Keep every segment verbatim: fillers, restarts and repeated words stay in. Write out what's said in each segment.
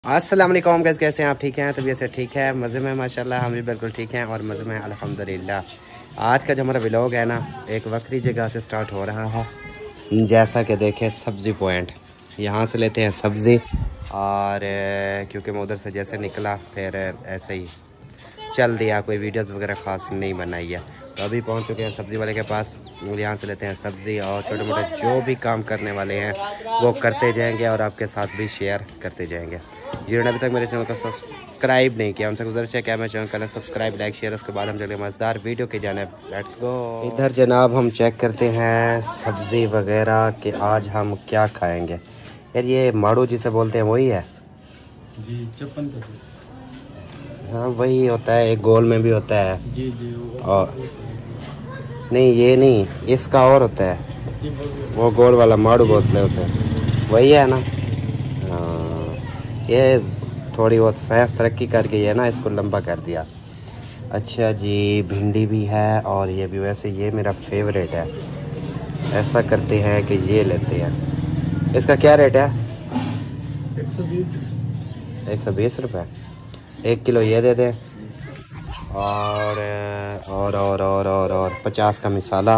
अस्सलाम वालेकुम गाइस, कैसे हैं आप? ठीक हैं? तबीयत से ठीक है? मज़े में? माशाल्लाह हम भी बिल्कुल ठीक हैं और मज़े में अल्हम्दुलिल्लाह। आज का जो हमारा व्लॉग है ना, एक वक्री जगह से स्टार्ट हो रहा है। जैसा कि देखें, सब्ज़ी पॉइंट, यहाँ से लेते हैं सब्ज़ी। और क्योंकि मैं उधर से जैसे निकला फिर ऐसे ही चल दिया, कोई वीडियोस वगैरह ख़ास नहीं बनाई है। तो अभी पहुँच चुके हैं सब्ज़ी वाले के पास। यहाँ से लेते हैं सब्ज़ी और छोटे मोटे जो भी काम करने वाले हैं वो करते जाएंगे और आपके साथ भी शेयर करते जाएंगे। जिन्होंने अभी तक मेरे चैनल को सब्सक्राइब नहीं किया उनसे गुजारिश है क्या मैं चैनल करें सब्सक्राइब, लाइक, शेयर। उसके बाद हम चले मज़ेदार वीडियो की जानिब। Let's go. इधर जनाब हम चेक करते हैं सब्ज़ी वगैरह कि आज हम क्या खाएंगे। यार ये माड़ू जिसे बोलते हैं वही है जी, चप्पन का। हाँ वही होता है, एक गोल में भी होता है जी जी और नहीं ये नहीं, इसका और होता है, वो गोल वाला माड़ू बोलते होते हैं, वही है ना। हाँ ये थोड़ी बहुत साइंस तरक्की कर गई है ना, इसको लंबा कर दिया। अच्छा जी, भिंडी भी है और ये भी। वैसे ये मेरा फेवरेट है। ऐसा करते हैं कि ये लेते हैं। इसका क्या रेट है? एक सौ बीस। एक सौ बीस रुपये। एक किलो ये दे दें। और और और और और और पचास का मसाला।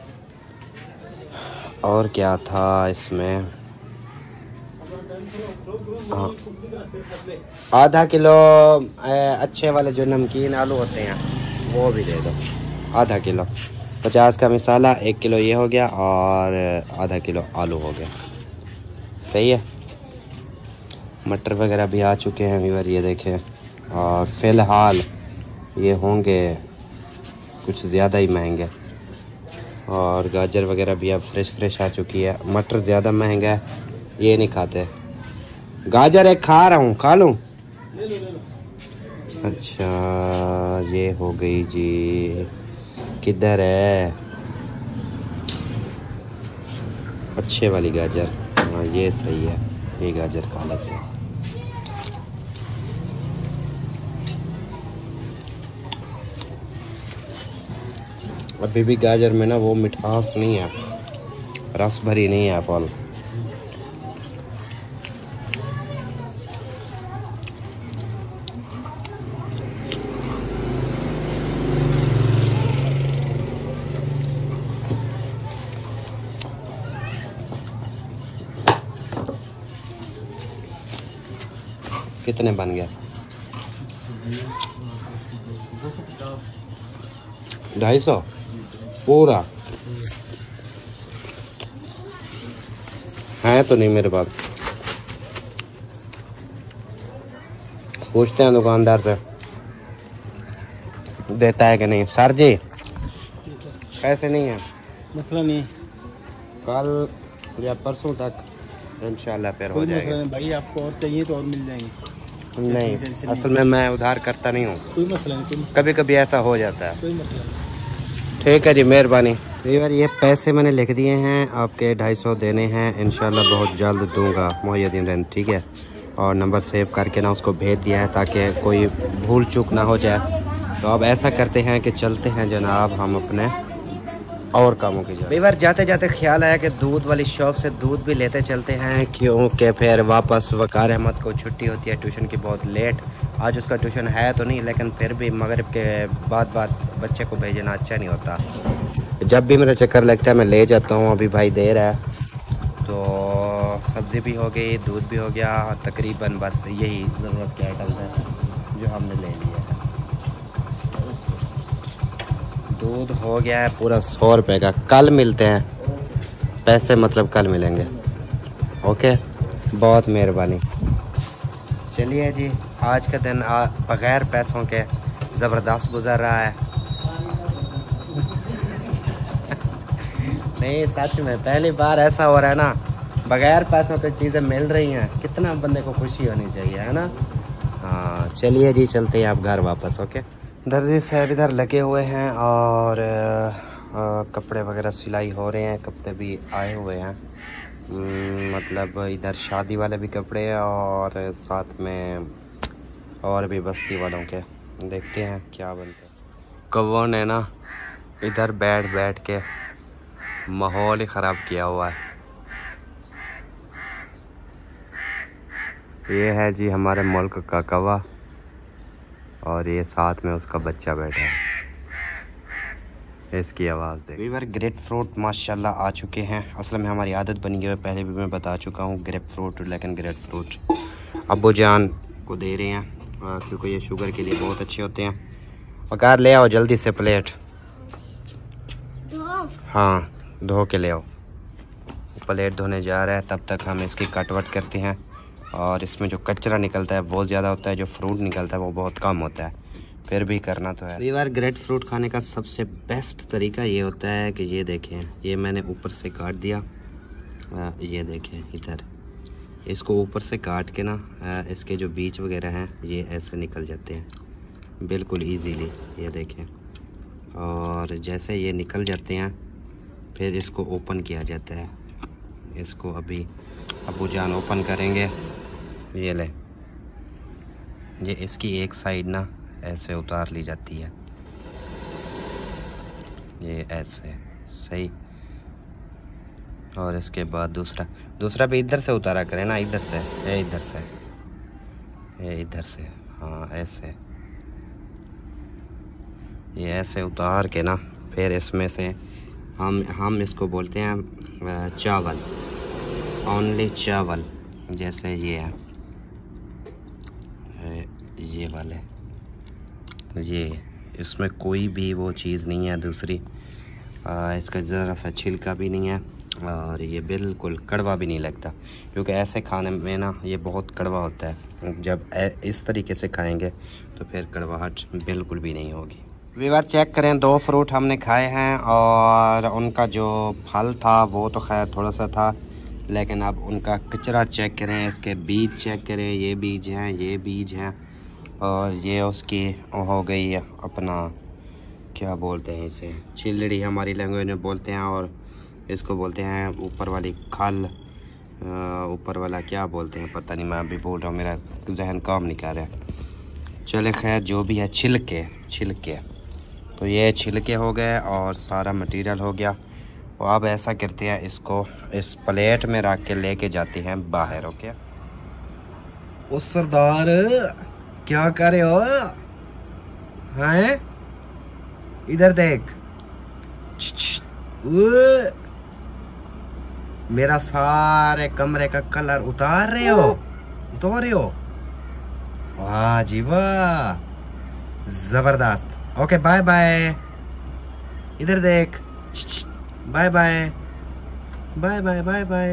और क्या था इसमें? हाँ, आधा किलो अच्छे वाले जो नमकीन आलू होते हैं वो भी दे दो, आधा किलो। पचास का मसाला, एक किलो ये हो गया और आधा किलो आलू हो गया। सही है। मटर वगैरह भी आ चुके हैं व्यूअर, ये देखें। और फ़िलहाल ये होंगे कुछ ज़्यादा ही महंगे। और गाजर वगैरह भी अब फ्रेश फ्रेश आ चुकी है। मटर ज़्यादा महंगा है, ये नहीं खाते। गाजर एक खा रहा हूँ, खा लूँ? अच्छा ये हो गई जी। किधर है अच्छे वाली गाजर? हाँ ये सही है, ये गाजर खा लेते हैं। अभी भी गाजर में ना वो मिठास नहीं है, रस भरी नहीं है फल। कितने बन गया? ढाई सौ पूरा है तो नहीं मेरे पास। पूछते हैं दुकानदार से देता है कि नहीं। सर जी पैसे नहीं है, मसला नहीं, कल या परसों तक इंशाल्लाह फिर हो जाएगा। भाई आपको और चाहिए तो और मिल जाएंगे। नहीं असल में मैं उधार करता नहीं हूँ, कोई मसला नहीं, कभी कभी ऐसा हो जाता है। कोई मसला नहीं। ठीक है जी, मेहरबानी। यार ये पैसे मैंने लिख दिए हैं, आपके ढाई सौ देने हैं। इंशाल्लाह बहुत जल्द दूंगा मोहिउद्दीन रंद, ठीक है। और नंबर सेव करके ना उसको भेज दिया है ताकि कोई भूल चूक ना हो जाए। तो अब ऐसा करते हैं कि चलते हैं जनाब हम अपने और कामों की कई बार जाते जाते ख्याल आया कि दूध वाली शॉप से दूध भी लेते चलते हैं, क्योंकि फिर वापस वकार अहमद को छुट्टी होती है ट्यूशन की बहुत लेट। आज उसका ट्यूशन है तो नहीं, लेकिन फिर भी मगरिब के बाद बाद बच्चे को भेजना अच्छा नहीं होता। जब भी मेरा चक्कर लगता है मैं ले जाता हूँ। अभी भाई देर है तो सब्ज़ी भी हो गई, दूध भी हो गया, तकरीबन बस यही ज़रूरत के आइटम है जो हमने ले लिया है। दूध हो गया है पूरा सौ रुपये का। कल मिलते हैं पैसे, मतलब कल मिलेंगे। ओके, बहुत मेहरबानी। चलिए जी, आज का दिन बग़ैर पैसों के ज़बरदस्त गुजर रहा है। नहीं सच में पहली बार ऐसा हो रहा है ना, बग़ैर पैसों पे चीज़ें मिल रही हैं, कितना बंदे को खुशी होनी चाहिए, है ना। हाँ चलिए जी, चलते हैं आप घर वापस। ओके, दर्जी साहब इधर लगे हुए हैं और आ, आ, कपड़े वगैरह सिलाई हो रहे हैं। कपड़े भी आए हुए हैं, मतलब इधर शादी वाले भी कपड़े और साथ में और भी बस्ती वालों के। देखते हैं क्या बनते हैं। कौवों ने ना इधर बैठ बैठ के माहौल ही ख़राब किया हुआ है। ये है जी हमारे मुल्क का कौवा और ये साथ में उसका बच्चा बैठा है, इसकी आवाज़ देख। वीवर ग्रेप फ्रूट माशाल्लाह आ चुके हैं। असल में हमारी आदत बनी है, पहले भी मैं बता चुका हूँ ग्रेप फ्रूट, लेकिन ग्रेप फ्रूट अब्बू जान को दे रहे हैं क्योंकि ये शुगर के लिए बहुत अच्छे होते हैं। पकार ले आओ जल्दी से प्लेट। हाँ धो के ले आओ। प्लेट धोने जा रहा है, तब तक हम इसकी कटवट करते हैं। और इसमें जो कचरा निकलता है वो ज़्यादा होता है, जो फ्रूट निकलता है वो बहुत कम होता है, फिर भी करना तो है। वीवर ग्रेप फ्रूट खाने का सबसे बेस्ट तरीका ये होता है कि ये देखें, ये मैंने ऊपर से काट दिया। आ, ये देखें इधर, इसको ऊपर से काट के ना आ, इसके जो बीज वगैरह हैं ये ऐसे निकल जाते हैं बिल्कुल इजीली। ये देखें, और जैसे ये निकल जाते हैं फिर इसको ओपन किया जाता है। इसको अभी अब्बू जान ओपन करेंगे। ये ले, ये इसकी एक साइड ना ऐसे उतार ली जाती है, ये ऐसे सही। और इसके बाद दूसरा दूसरा भी इधर से उतारा करें ना, इधर से, ये इधर से, ये इधर से, हाँ ऐसे। ये ऐसे उतार के ना फिर इसमें से हम हम इसको बोलते हैं चावल, ओनली चावल। जैसे ये है, ये वाले, ये इसमें कोई भी वो चीज़ नहीं है दूसरी। आ, इसका ज़रा सा छिलका भी नहीं है और ये बिल्कुल कड़वा भी नहीं लगता, क्योंकि ऐसे खाने में ना ये बहुत कड़वा होता है। जब इस तरीके से खाएंगे तो फिर कड़वाहट बिल्कुल भी नहीं होगी। वीवर चेक करें, दो फ्रूट हमने खाए हैं और उनका जो फल था वो तो खैर थोड़ा सा था, लेकिन अब उनका कचरा चेक करें, इसके बीज चेक करें। ये बीज हैं, ये बीज हैं, और ये उसकी हो गई अपना क्या बोलते हैं इसे, चिलड़ी हमारी लैंग्वेज में बोलते हैं, और इसको बोलते हैं ऊपर वाली खल, ऊपर वाला क्या बोलते हैं पता नहीं, मैं अभी बोल रहा हूँ, मेरा जहन काम नहीं कर रहा है। चले खैर जो भी है, छिलके छिलके तो ये छिलके हो गए और सारा मटेरियल हो गया। और अब ऐसा करते हैं, इसको इस प्लेट में रख के लेके जाते हैं बाहर। ओके उस सरदार क्या कर रहे हो हैं, इधर देख। मेरा सारे कमरे का कलर उतार रहे हो, उतार रहे हो, वाह जी वाह, जबरदस्त। ओके बाय बाय, इधर देख, bye bye bye bye bye bye.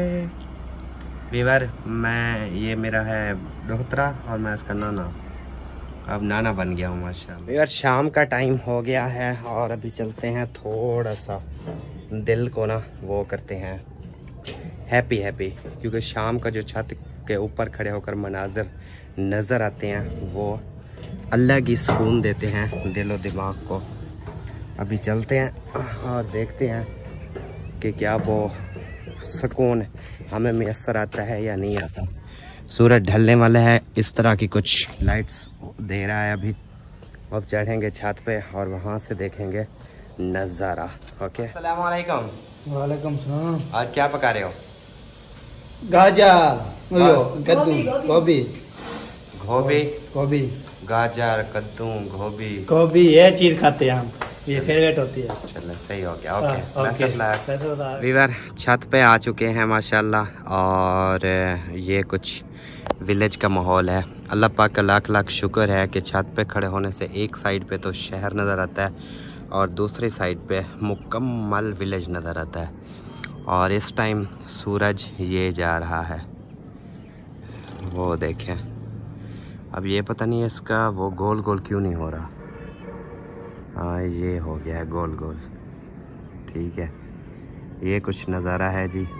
Viewer मैं, ये मेरा है डोहतरा और मैं इसका नाना, अब नाना बन गया हूँ माशाल्लाह। यार शाम का टाइम हो गया है और अभी चलते हैं, थोड़ा सा दिल को ना वो करते हैं हैप्पी हैप्पी, क्योंकि शाम का जो छत के ऊपर खड़े होकर मनाजर नज़र आते हैं वो अलग ही सुकून देते हैं दिल और दिमाग को। अभी चलते हैं और देखते हैं कि क्या वो सुकून हमें मैसर आता है या नहीं आता। सूरज ढलने वाला है, इस तरह की कुछ लाइट्स दे रहा है अभी। अब चढ़ेंगे छत पे और वहाँ से देखेंगे नज़ारा। ओके अस्सलाम वालेकुम। वालेकुम सलाम। आज क्या पका रहे हो? गाजर, कद्दू, गोभी, गोभी, गोभी, गाजर, कद्दू, गोभी, गोभी, ये चीज खाते हैं हम, ये फेवरेट होती है। चलो सही हो गया। ओके ओके वीवर छत पे आ चुके हैं माशाल्लाह, और ये कुछ विलेज का माहौल है। अल्लाह पाक का लाख लाख शुक्र है कि छत पे खड़े होने से एक साइड पे तो शहर नज़र आता है और दूसरी साइड पे मुकम्मल विलेज नज़र आता है। और इस टाइम सूरज ये जा रहा है, वो देखें। अब ये पता नहीं इसका वो गोल गोल क्यों नहीं हो रहा। हाँ ये हो गया है गोल गोल, ठीक है। ये कुछ नज़ारा है जी।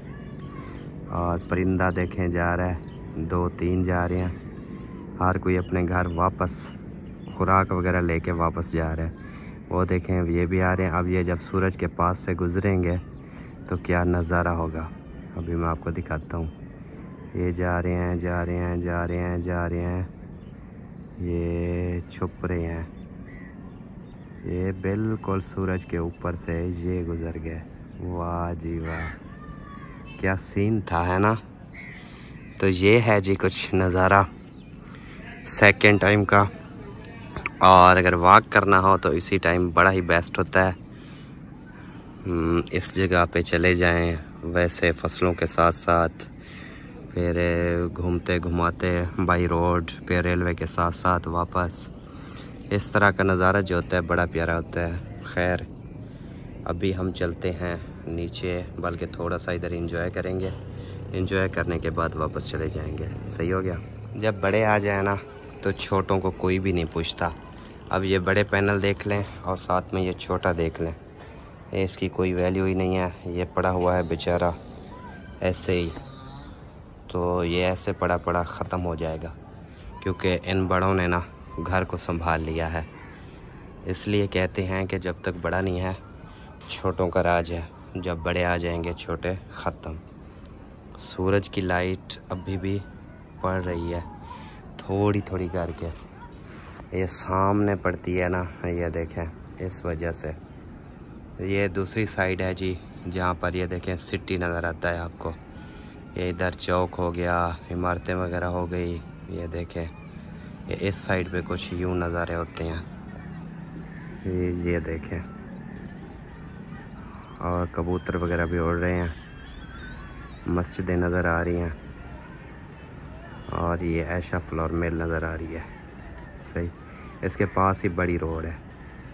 और परिंदा देखें जा रहा है, दो तीन जा रहे हैं, हर कोई अपने घर वापस खुराक वगैरह लेके वापस जा रहा है। वो देखें ये भी आ रहे हैं। अब ये जब सूरज के पास से गुजरेंगे तो क्या नज़ारा होगा, अभी मैं आपको दिखाता हूँ। ये जा रहे हैं जा रहे हैं जा रहे हैं जा रहे हैं, ये छुप रहे हैं, ये बिल्कुल सूरज के ऊपर से ये गुजर गए। वाह जी वाह, क्या सीन था, है ना। तो ये है जी कुछ नज़ारा सेकंड टाइम का, और अगर वॉक करना हो तो इसी टाइम बड़ा ही बेस्ट होता है। इस जगह पे चले जाएं, वैसे फसलों के साथ साथ फिर घूमते घुमाते बाई रोड, फिर रेलवे के साथ साथ वापस, इस तरह का नज़ारा जो होता है बड़ा प्यारा होता है। खैर अभी हम चलते हैं नीचे, बल्कि थोड़ा सा इधर एंजॉय करेंगे, एंजॉय करने के बाद वापस चले जाएंगे। सही हो गया। जब बड़े आ जाए ना तो छोटों को कोई भी नहीं पूछता। अब ये बड़े पैनल देख लें और साथ में ये छोटा देख लें, इसकी कोई वैल्यू ही नहीं है। ये पड़ा हुआ है बेचारा ऐसे ही, तो ये ऐसे पड़ा पड़ा ख़त्म हो जाएगा, क्योंकि इन बड़ों ने ना घर को संभाल लिया है। इसलिए कहते हैं कि जब तक बड़ा नहीं है छोटों का राज है, जब बड़े आ जाएंगे छोटे ख़त्म। सूरज की लाइट अभी भी पड़ रही है थोड़ी थोड़ी करके, ये सामने पड़ती है ना, ये देखें, इस वजह से। ये दूसरी साइड है जी, जहाँ पर ये देखें सिटी नज़र आता है आपको। ये इधर चौक हो गया, इमारतें वगैरह हो गई। ये देखें, ये इस साइड पे कुछ यूँ नज़ारे होते हैं। ये ये देखें, और कबूतर वगैरह भी उड़ रहे हैं, मस्जिदें नज़र आ रही हैं, और ये ऐशा फ्लोर मिल नज़र आ रही है। सही, इसके पास ही बड़ी रोड है,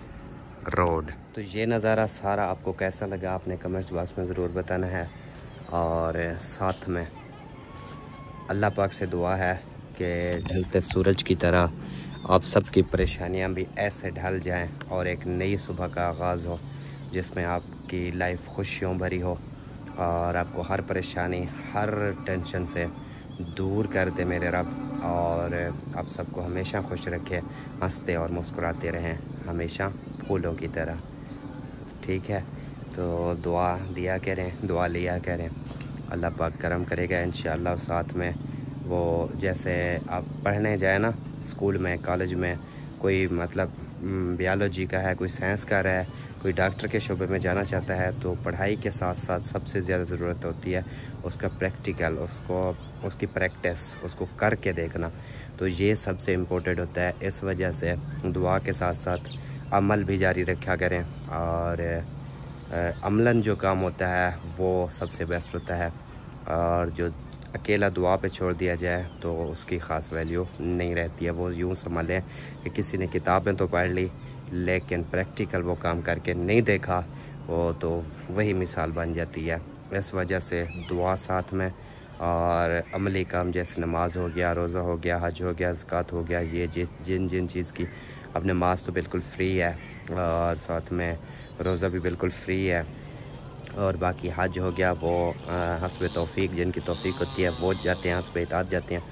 रोड। तो ये नज़ारा सारा आपको कैसा लगा आपने कमेंट्स बॉक्स में ज़रूर बताना है। और साथ में अल्लाह पाक से दुआ है कि ढलते सूरज की तरह आप सबकी परेशानियां भी ऐसे ढल जाएं और एक नई सुबह का आगाज़ हो, जिसमें आपकी लाइफ खुशियों भरी हो और आपको हर परेशानी, हर टेंशन से दूर कर दे मेरे रब, और आप सबको हमेशा खुश रखे, हंसते और मुस्कुराते रहें हमेशा फूलों की तरह। ठीक है, तो दुआ दिया करें, दुआ लिया करें, अल्लाह पाक करम करेगा इंशाअल्लाह। साथ में वो जैसे आप पढ़ने जाए ना स्कूल में, कॉलेज में, कोई मतलब बायोलॉजी का है, कोई साइंस का है, कोई डॉक्टर के शोबे में जाना चाहता है, तो पढ़ाई के साथ साथ सबसे ज़्यादा ज़रूरत होती है उसका प्रैक्टिकल, उसको उसकी प्रैक्टिस, उसको करके देखना। तो ये सबसे इम्पोर्टेंट होता है। इस वजह से दुआ के साथ साथ अमल भी जारी रखा करें, और अमलन जो काम होता है वो सबसे बेस्ट होता है, और जो अकेला दुआ पे छोड़ दिया जाए तो उसकी ख़ास वैल्यू नहीं रहती है। वो यूँ समझें कि किसी ने किताबें तो पढ़ ली लेकिन प्रैक्टिकल वो काम करके नहीं देखा, वो तो वही मिसाल बन जाती है। इस वजह से दुआ साथ में, और अमली काम जैसे नमाज हो गया, रोज़ा हो गया, हज हो गया, ज़कात हो गया, ये जिन जिन चीज़ की, अब नमाज तो बिल्कुल फ्री है, और साथ में रोज़ा भी बिल्कुल फ्री है, और बाकी हज हो गया वो हस्ब तौफीक, जिनकी तौफीक होती है वो जाते हैं, हस्ब इताअत जाते हैं।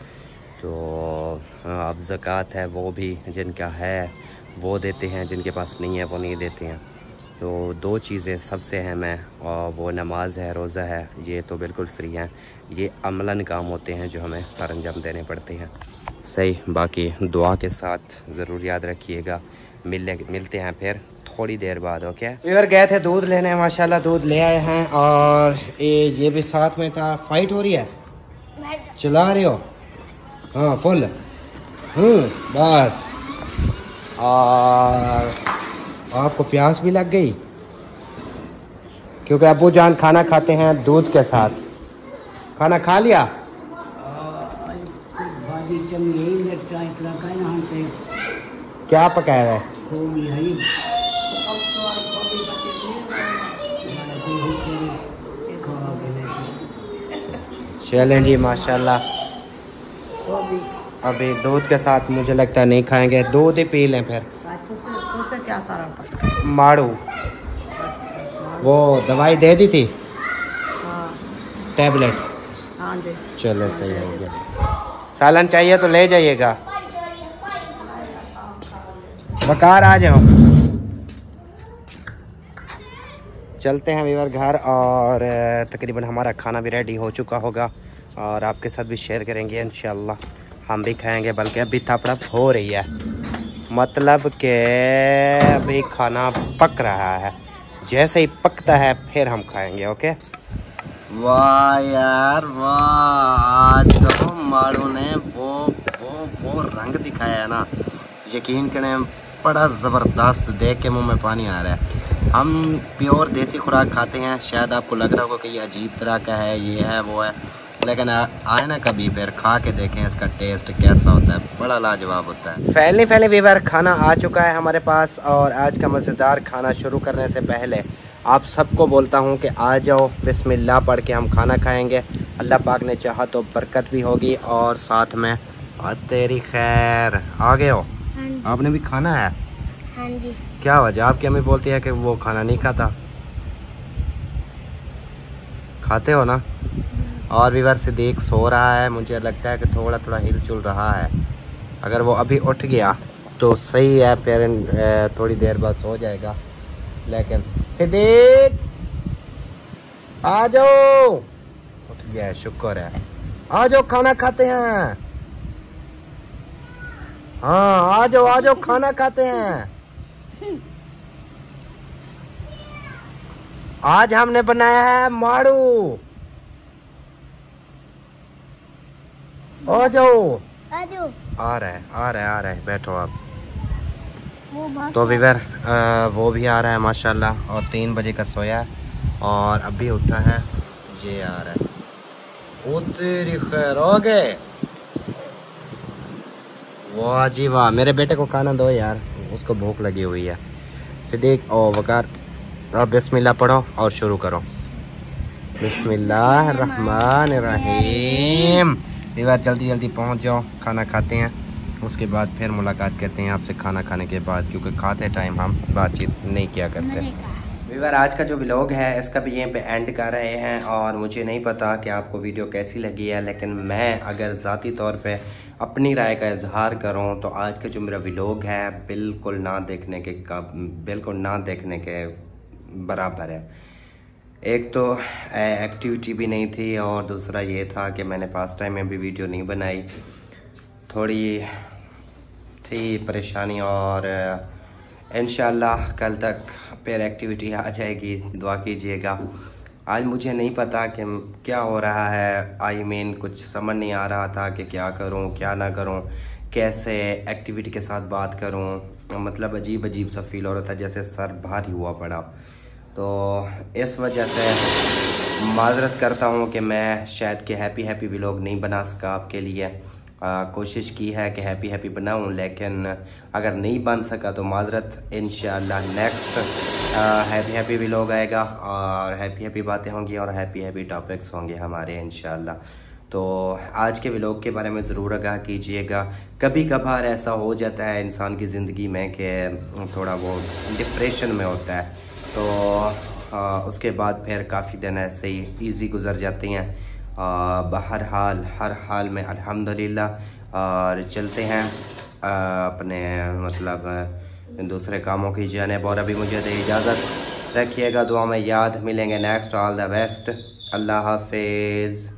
तो अब ज़कात है वो भी जिनका है वो देते हैं, जिनके पास नहीं है वो नहीं देते हैं। तो दो चीज़ें सबसे अहम है, और वो नमाज है, रोज़ा है, ये तो बिल्कुल फ्री हैं। ये अमलन काम होते हैं जो हमें सर अंजाम देने पड़ते हैं। सही, बाकी दुआ के साथ ज़रूर याद रखिएगा। मिलने मिलते हैं फिर थोड़ी देर बाद। ओके, इधर गए थे दूध लेने, माशाल्लाह दूध ले आए हैं, और ये ये भी साथ में था। फाइट हो रही है, चला रहे हो? हाँ फुल, हम्म बस। और आपको प्यास भी लग गई, क्योंकि अब्बू जान खाना खाते हैं दूध के साथ। खाना खा लिया? क्या पकाया है? चलें जी, माशाल्लाह। अभी दूध के साथ मुझे लगता है नहीं खाएंगे, दूध ही पी लें फिर। तो क्या सारा माड़ू वो दवाई दे दी थी, हाँ टैबलेट। हाँ दे। चलो सही हो गया। सालन चाहिए तो ले जाइएगा, बकार आ जाओ। चलते हैं वीवर घर, और तकरीबन हमारा खाना भी रेडी हो चुका होगा, और आपके साथ भी शेयर करेंगे इंशाल्लाह। हम भी खाएंगे, बल्कि अभी थपड़प हो रही है, मतलब कि अभी खाना पक रहा है। जैसे ही पकता है फिर हम खाएंगे। ओके। वाह यार वाह, आज तो माड़ू ने वो वो वो रंग दिखाया है ना, यकीन करें बड़ा ज़बरदस्त, देख के मुंह में पानी आ रहा है। हम प्योर देसी खुराक खाते हैं, शायद आपको लग रहा होगा कि ये अजीब तरह का है, ये है वो है, लेकिन आए ना कभी फिर खा के देखें इसका टेस्ट कैसा होता है, बड़ा लाजवाब होता है। फैले फैले वीवर खाना आ चुका है हमारे पास, और आज का मज़ेदार खाना शुरू करने से पहले आप सबको बोलता हूँ कि आ जाओ, बिस्मिल्लाह पढ़ के हम खाना खाएंगे। अल्लाह पाक ने चाहा तो बरकत भी होगी, और साथ में आ तेरी खैर आ गए हो। हाँ आपने भी खाना है? हाँ जी। क्या वजह, आपकी अम्मी बोलती है कि वो खाना नहीं खाता, खाते हो ना? और वीवर सिद्दीक सो रहा है, मुझे लगता है कि थोड़ा थोड़ा हिल चुल रहा है। अगर वो अभी उठ गया तो सही है, फिर थोड़ी देर बाद सो जाएगा। लेकिन सिद्दीक आ जाओ, उठ गया, शुक्र है। आ जाओ खाना खाते हैं। हाँ आ जाओ आ जाओ खाना खाते हैं। आज हमने बनाया है माड़ू, आ जाओ। आ जाओ। आ रहा है आ रहा है आ रहा है, बैठो आप। वो तो विवर वो भी आ रहा है माशाल्लाह, और तीन बजे का सोया है और अभी उठा है, ये आ रहा है। ओ तेरी खैर, हो गए। वाह जी वाह, मेरे बेटे को खाना दो यार, उसको भूख लगी हुई है। सिद्दीक ओ वकार, अब बिस्मिल्लाह पढ़ो और शुरू करो। बिस्मिल्लाह रहमान रहीम। विवर जल्दी जल्दी पहुंच जाओ, खाना खाते हैं, उसके बाद फिर मुलाकात करते हैं आपसे खाना खाने के बाद, क्योंकि खाते टाइम हम बातचीत नहीं किया करते। विवर आज का जो व्लॉग है इसका भी यहीं पे एंड कर रहे हैं, और मुझे नहीं पता कि आपको वीडियो कैसी लगी है, लेकिन मैं अगर ज़ाती तौर पे अपनी राय का इजहार करूं तो आज का जो मेरा व्लॉग है बिल्कुल ना देखने के का बिल्कुल ना देखने के बराबर है। एक तो एक्टिविटी भी नहीं थी, और दूसरा ये था कि मैंने पास टाइम में भी वीडियो नहीं बनाई, थोड़ी थी परेशानी, और इंशाल्लाह कल तक फिर एक्टिविटी आ जाएगी, दुआ कीजिएगा। आज मुझे नहीं पता कि क्या हो रहा है, आई मीन कुछ समझ नहीं आ रहा था कि क्या करूं क्या ना करूं, कैसे एक्टिविटी के साथ बात करूं, मतलब अजीब अजीब सा फील हो रहा था, जैसे सर भारी हुआ पड़ा। तो इस वजह से माजरत करता हूं कि मैं शायद कि हैप्पी हैप्पी व्लॉग नहीं बना सका आपके लिए। आ, कोशिश की है कि हैप्पी हैप्पी बनाऊं, लेकिन अगर नहीं बन सका तो माजरत। इंशाल्लाह नेक्स्ट हैप्पी हैप्पी व्लॉग आएगा, और हैप्पी हैप्पी बातें होंगी, और हैप्पी हैप्पी टॉपिक्स होंगे हमारे इंशाल्लाह। तो आज के व्लॉग के बारे में ज़रूर आगाह कीजिएगा। कभी कभार ऐसा हो जाता है इंसान की ज़िंदगी में कि थोड़ा वो डिप्रेशन में होता है, तो आ, उसके बाद फिर काफ़ी दिन ऐसे ही ईजी गुजर जाते हैं। हर हाल हर हाल में अल्हम्दुलिल्लाह, और चलते हैं आ, अपने मतलब दूसरे कामों की जानिब। और अभी मुझे दे इजाज़त, रखिएगा दुआ में याद, मिलेंगे next. All the best, Allah हाफिज़।